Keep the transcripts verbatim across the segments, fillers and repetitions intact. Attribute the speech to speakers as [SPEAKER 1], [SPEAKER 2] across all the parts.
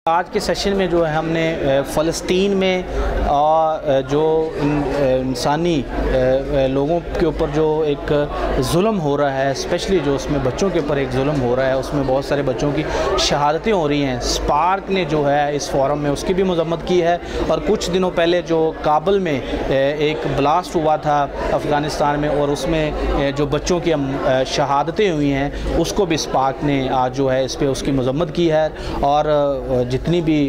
[SPEAKER 1] आज के सेशन में जो है हमने फ़लस्तीन में जो इंसानी लोगों के ऊपर जो एक जुल्म हो रहा है, स्पेशली जो उसमें बच्चों के ऊपर एक जुल्म हो रहा है, उसमें बहुत सारे बच्चों की शहादतें हो रही हैं। स्पार्क ने जो है इस फोरम में उसकी भी मजम्मत की है। और कुछ दिनों पहले जो काबुल में एक ब्लास्ट हुआ था अफ़गानिस्तान में और उसमें जो बच्चों की शहादतें हुई हैं, उसको भी स्पार्क ने आज जो है इस पर उसकी मजम्मत की है। और जितनी भी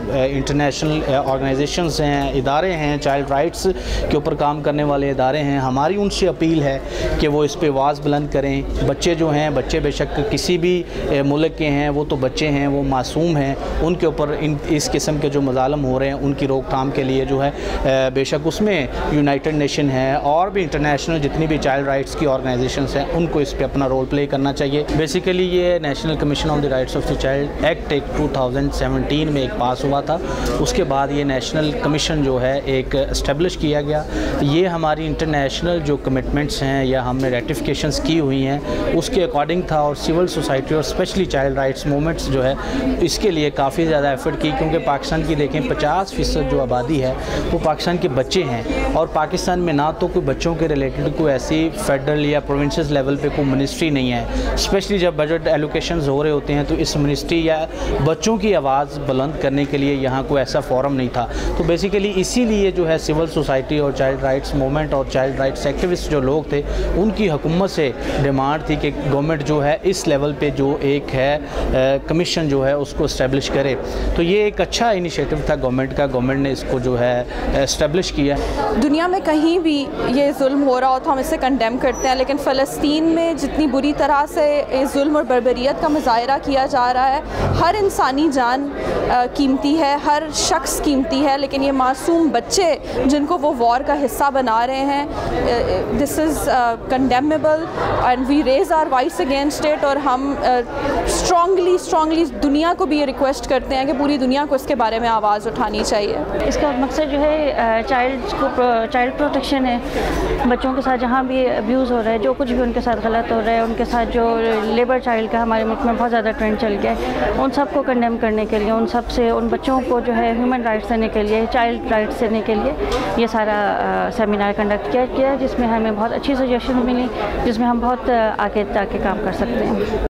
[SPEAKER 1] इंटरनेशनल ऑर्गेनाइजेशंस हैं, इदारे हैं, चाइल्ड राइट्स के ऊपर काम करने वाले इदारे हैं, हमारी उनसे अपील है कि वो इस पे आवाज़ बुलंद करें। बच्चे जो हैं, बच्चे बेशक किसी भी मुल्क के हैं, वो तो बच्चे हैं, वो मासूम हैं, उनके ऊपर इन इस किस्म के जो मज़ालम हो रहे हैं उनकी रोकथाम के लिए जो है बेशक उसमें यूनाइटेड नेशन है और भी इंटरनेशनल जितनी भी चाइल्ड राइट्स की ऑर्गेनाइजेशंस हैं उनको इस पर अपना रोल प्ले करना चाहिए। बेसिकली ये national commission on the rights of the child act एक टू थाउजेंड सेवनटीन में एक पास हुआ था। उसके बाद ये नेशनल कमीशन जो है एक इस्टेब्लिश किया गया। ये हमारी इंटरनेशनल जो कमिटमेंट्स हैं या हमने रेटिफिकेशंस की हुई हैं उसके अकॉर्डिंग था। और सिविल सोसाइटी और स्पेशली चाइल्ड राइट्स मूवमेंट्स जो है इसके लिए काफ़ी ज़्यादा एफर्ट की, क्योंकि पाकिस्तान की देखें पचास फ़ीसद जो आबादी है वो पाकिस्तान के बच्चे हैं। और पाकिस्तान में ना तो कोई बच्चों के रिलेटेड कोई ऐसी फेडरल या प्रोविंसेस लेवल पे कोई मिनिस्ट्री नहीं है। स्पेशली जब बजट एलोकेशंस हो रहे होते हैं तो इस मिनिस्ट्री या बच्चों की आवाज़ बुलंद करने के लिए यहाँ कोई ऐसा फोरम नहीं था। तो बेसिकली इसीलिए जो है सिविल सोसाइटी और चाइल्ड राइट्स मूवमेंट और चाइल्ड राइट्स एक्टिविस्ट जो लोग थे उनकी हुकूमत से डिमांड थी कि गवर्नमेंट जो है इस लेवल पे जो एक है कमीशन जो है उसको इस्टेब्लिश करे। तो ये एक अच्छा इनिशिएटिव था गवर्नमेंट का, गवर्नमेंट ने इसको जो है इस्टेब्लिश किया।
[SPEAKER 2] दुनिया में कहीं भी ये जुल्म हो रहा हो तो हम इसे कंडेम करते हैं, लेकिन फ़लस्तीन में जितनी बुरी तरह से इस जुल्म और बर्बरियत का मुज़ाहरा किया जा रहा है, हर इंसानी जान कीमती है, हर शख्स कीमती है, लेकिन ये मासूम बच्चे जिनको वो वॉर का हिस्सा बना रहे हैं, this is condemnable and we raise our voice against it. और हम स्ट्रॉन्गली स्ट्रॉन्गली दुनिया को भी ये रिक्वेस्ट करते हैं कि पूरी दुनिया को इसके बारे में आवाज़ उठानी चाहिए।
[SPEAKER 3] इसका मकसद जो है चाइल्ड को चाइल्ड प्रोटेक्शन है। बच्चों के साथ जहाँ भी अब्यूज़ हो रहा है, जो कुछ भी उनके साथ गलत हो रहा है, उनके साथ जो लेबर चाइल्ड का हमारे मुल्क में बहुत ज़्यादा ट्रेंड चल गया है, उन सब को कंडेम करने के लिए, उन सब से उन बच्चों को जो है ह्यूमन राइट्स देने के लिए, चाइल्ड राइट्स देने के लिए ये सारा सेमिनार कंडक्ट किया गया, जिसमें हमें बहुत अच्छी सजेशन मिली, जिसमें हम बहुत आगे जाके काम कर सकते हैं।